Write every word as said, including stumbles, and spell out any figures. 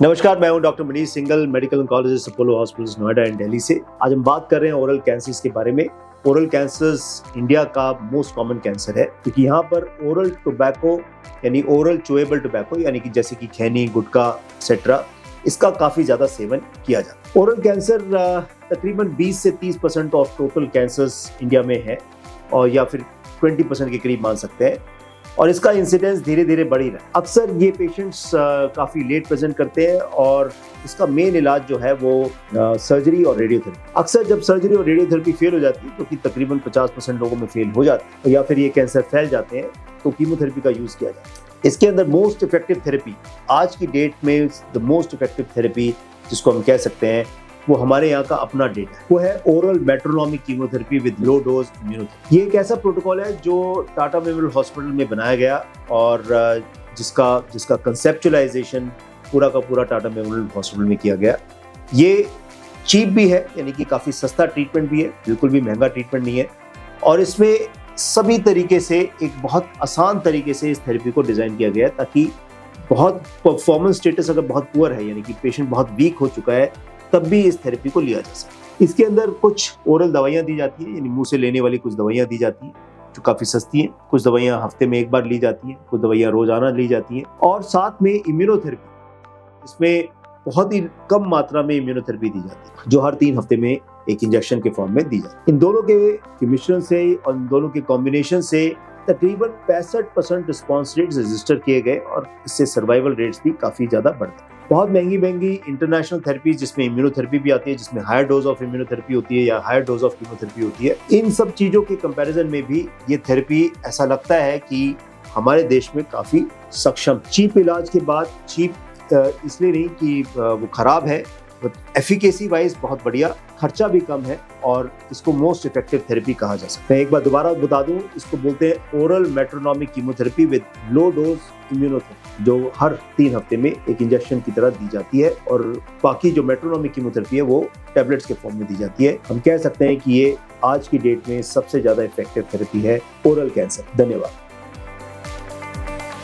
नमस्कार, मैं हूं doctor Manish Singal, medical oncologist Apollo hospitals Noida and Delhi से। आज हम बात कर रहे हैं ओरल कैंसर्स के बारे में। ओरल कैंसर्स इंडिया का मोस्ट कॉमन कैंसर है क्योंकि यहाँ पर ओरल टोबैको यानी ओरल चोएबल टोबैको यानी कि जैसे कि खैनी, गुटखा एक्सेट्रा, इसका काफ़ी ज़्यादा सेवन किया जाता है। ओरल कैंसर तकरीबन बीस से तीस percent of total cancers India में है और या फिर बीस परसेंट के करीब मान सकते हैं, और इसका इंसिडेंस धीरे धीरे बढ़ ही रहा है। अक्सर ये पेशेंट्स काफ़ी लेट प्रेजेंट करते हैं और इसका मेन इलाज जो है वो सर्जरी और रेडियोथेरेपी। अक्सर जब सर्जरी और रेडियोथेरेपी फेल हो जाती है, जो कि तकरीबन पचास परसेंट लोगों में फेल हो जाती है, या फिर ये कैंसर फैल जाते हैं, तो कीमोथेरेपी का यूज़ किया जाता है। इसके अंदर मोस्ट इफेक्टिव थेरेपी आज की डेट में द मोस्ट इफेक्टिव थेरेपी जिसको हम कह सकते हैं वो हमारे यहाँ का अपना डेटा है, वो है oral metronomic chemotherapy with low dose immunotherapy. ये एक ऐसा प्रोटोकॉल है जो टाटा मेमोरियल हॉस्पिटल में बनाया गया और जिसका जिसका कंसेप्चुलाइजेशन पूरा का पूरा टाटा मेमोरियल हॉस्पिटल में किया गया। ये चीप भी है, यानी कि काफ़ी सस्ता ट्रीटमेंट भी है, बिल्कुल भी महंगा ट्रीटमेंट नहीं है, और इसमें सभी तरीके से एक बहुत आसान तरीके से इस थेरेपी को डिज़ाइन किया गया है ताकि बहुत परफॉर्मेंस स्टेटस अगर बहुत पुअर है, यानी कि पेशेंट बहुत वीक हो चुका है, तब भी इस थेरेपी को लिया जा सकता है। इसके अंदर कुछ ओरल दवाइयाँ दी जाती हैं, यानी मुंह से लेने वाली कुछ दवाइयाँ दी जाती हैं जो काफ़ी सस्ती हैं। कुछ दवाइयाँ हफ्ते में एक बार ली जाती हैं, कुछ दवाइयाँ रोजाना ली जाती हैं, और साथ में इम्यूनोथेरेपी, इसमें बहुत ही कम मात्रा में इम्यूनोथेरेपी दी जाती है जो हर तीन हफ्ते में एक इंजेक्शन के फॉर्म में दी जाती है। इन दोनों के मिश्रण से और इन दोनों के कॉम्बिनेशन से तकरीबन पैंसठ परसेंट रिस्पॉन्स रेट्स रजिस्टर किए गए और इससे सर्वाइवल रेट्स भी काफ़ी ज़्यादा बढ़ गए। बहुत महंगी महंगी इंटरनेशनल थेरेपी जिसमें इम्यूनोथेरेपी भी आती है, जिसमें हायर डोज ऑफ इम्यूनोथेरेपी होती है या हायर डोज ऑफ कीमोथेरेपी होती है, इन सब चीज़ों के कंपैरिजन में भी ये थेरेपी ऐसा लगता है कि हमारे देश में काफ़ी सक्षम। चीप इलाज के बाद, चीप इसलिए नहीं कि वो ख़राब है, एफिकेसी वाइज बहुत बढ़िया, खर्चा भी कम है और इसको मोस्ट इफेक्टिव थेरेपी कहा जा सकता है। एक बार दोबारा बता दूं, इसको बोलते हैं oral metronomic chemotherapy with low dose immunotherapy, जो हर तीन हफ्ते में एक इंजेक्शन की तरह दी जाती है, और बाकी जो मेट्रोनोमिक कीमोथेरेपी है वो टैबलेट्स के फॉर्म में दी जाती है। हम कह सकते हैं कि ये आज की डेट में सबसे ज़्यादा इफेक्टिव थेरेपी है ओरल कैंसर। धन्यवाद।